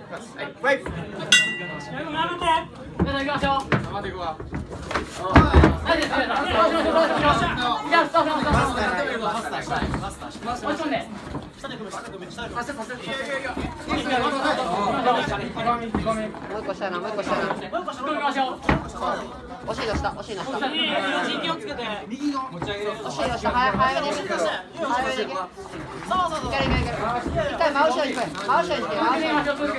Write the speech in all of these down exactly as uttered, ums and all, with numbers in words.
はい。 皆さん行きましょう。 頑張っていくわ。 何ですか。いや、スタッフさん、スタッフさん。押し込んで。下で組む、下で組む、下で組む。させ、させ。いやいやいや。 もう一個下やな、もう一個下やな。 もう一個下組みましょう。 惜しいの下、惜しいの下。 気をつけて。右の。 惜しいの下、早めに。早めに。そうそうそう。いけるいけるいける。一回真後ろに行く。真後ろに行け。真後ろに。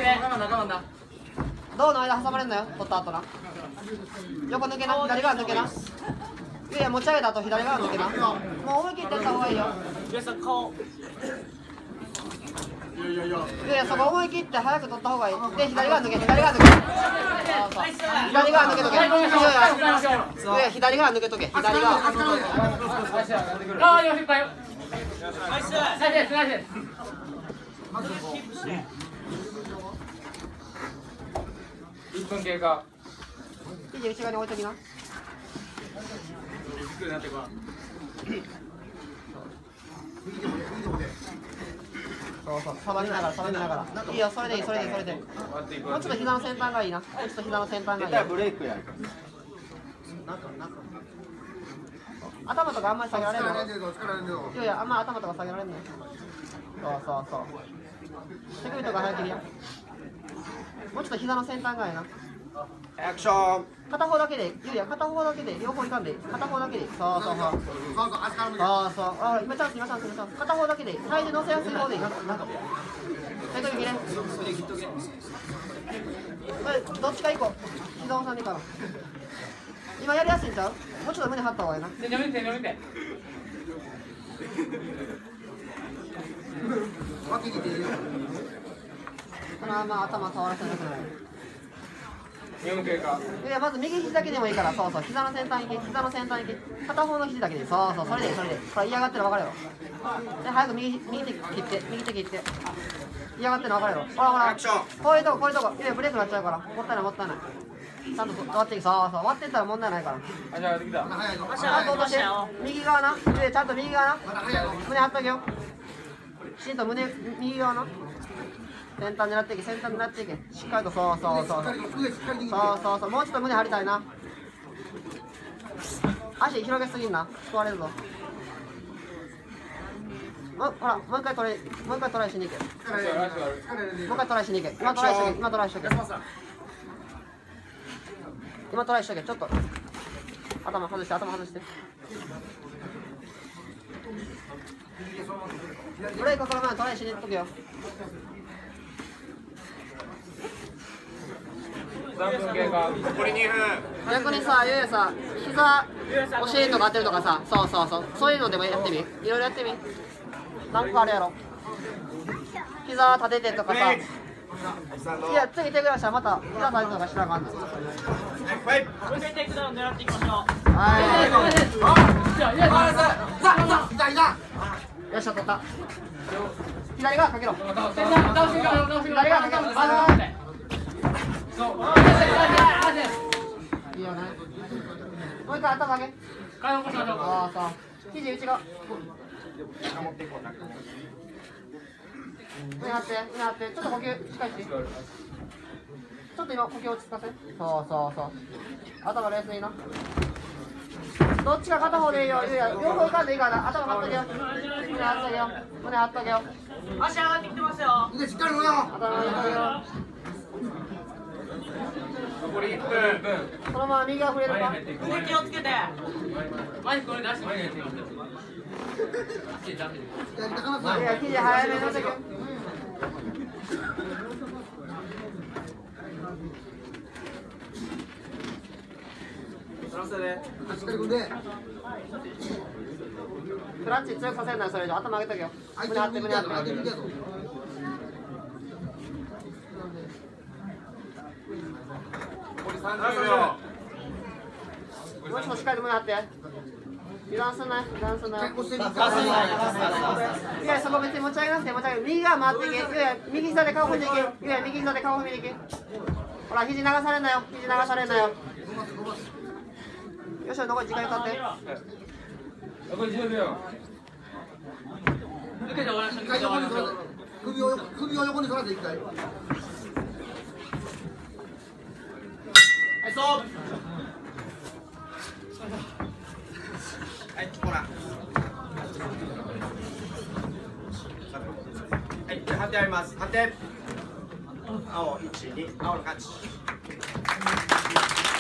胴の間挟まれんのよ、取った後な。横抜けな、左側抜けな。いや、持ち上げた後左側抜けな。もう思い切ってやった方がいいよ。 皆さん顔。 いやいやいや。 いやいや、そこ思い切って早く取った方がいい。で、左側抜け、左側抜け。そうそう。左側抜けとけ。いやいや、いや左側抜けとけ、左側。 ああ、よし、いっぱい。ナイス。ナイスです、ナイスです。いっぷん経過。 生地内側に置いときな。そうそう、さばきながら、さばきながら。いいよ、それでいい、それでいい、それでいい。もうちょっと膝の先端がいいな。もうちょっと膝の先端がいい。 ブレイクやる。 頭とかあんまり下げられんの。いやいや、あんま頭とか下げられんの。そうそうそう。手首とか早切りや。もうちょっと膝の先端がいいな。 アクション。 片方だけでいい。いや、片方だけで、両方いかんでいい。片方だけでいい。そうそうそう。そうそう、あ、今チャンス、今チャンス、今チャンス。片方だけでいい。体重乗せやすい方でいい。手首切れ。どっちか一個。膝押さんでいいかな。今やりやすいんちゃう？もうちょっと胸張った方がいいな。 手伸びて、伸びて。 このまま頭触らせなくなる。 よん経過。 いや、まず右肘だけでもいいから、そうそう、膝の先端行き、膝の先端行き、片方の肘だけでいい。そうそう、それでいい、それでいい。ほら、嫌がってるの分かるよ。で、早く右、右手切って、右手切って。嫌がってるの分かるよ。ほらほら、こういうとこ、こういうとこ、いや、ブレークなっちゃうから、もったいない、もったいない。ちゃんと割っていく、そうそう、割ってったら問題ないから。 あ、じゃあ、できた。 あと落として、右側な、いや、ちゃんと右側な。胸張っとけよ。きちんと胸、右側な。先端狙っていけ、先端狙っていけ。しっかりと、そうそうそう。そうそうそう、もうちょっと胸張りたいな。足広げすぎんな、救われるぞ。もうほら、もう一回トライ、もう一回トライしに行け。もう一回トライしに行け。今トライしとけ、今トライしとけ。今トライしとけ、ちょっと。頭外して、頭外して。ブレイクこの前トライしに行っとけよ。 さんぷん経過。 残りにふん。 逆にさ、ゆうやさ、膝、お尻とか当てるとかさ、そうそうそう、そういうのでもやってみ。いろいろやってみ。何個あるやろ。膝立ててとかさ。いや、次手ぐらいしたらまた膝立ててとかしなあかんの。 もう一回テイクダウン狙っていきましょう。 はい。よっしゃ、取った。左側かけろ。左側かけろ。そう。いいよね。もう一回頭上げ。 解放しましょう。 ああ、そう。肘内側。胸張って、胸張って、ちょっと呼吸しっかりして。ちょっと今呼吸落ち着かせ。そうそうそう。頭冷静にな。どっちか片方でいいよ。いや、両方いかんでいいからな。頭張っとけよ。胸張っとけよ。胸張っとけよ。 足上がってきてますよ。 腕しっかり乗れよ。 頭張っとけよ。 残りいっぷん。 そのまま右側触れるか。 腕気をつけて。マイクこれ出して。 いや、生地早めに乗せてけ。クラッチ強くさせるなよ、それ以上。頭上げとけよ。胸張って、胸張って。もうちょっとしっかりと胸張って。油断すんなよ、油断すんなよ。いや、そこ別に持ち上げなくて、持ち上げる。右側回っていけ。いや、右膝で顔踏んでいけ。いや、右膝で顔踏みにいけ。ほら、肘流されんなよ。肘流されんなよ。よし、残り時間使って。 残りじゅうびょう。抜けて終わらせて。 首を首を横に反らせていきたい。 はいほらはい、判定あります。判定。青いち、に、青の勝ち。